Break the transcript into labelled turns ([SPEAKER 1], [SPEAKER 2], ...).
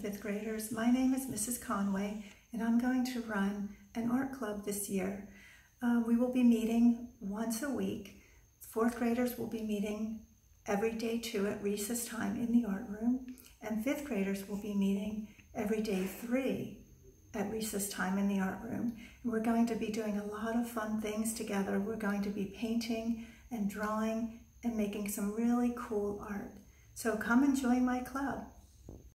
[SPEAKER 1] fifth graders. My name is Mrs. Conway, and I'm going to run an art club this year. We will be meeting once a week. Fourth graders will be meeting every day too at recess time in the art room, and fifth graders will be meeting every day 3 at recess time in the art room. And we're going to be doing a lot of fun things together. We're going to be painting and drawing and making some really cool art. So come and join my club.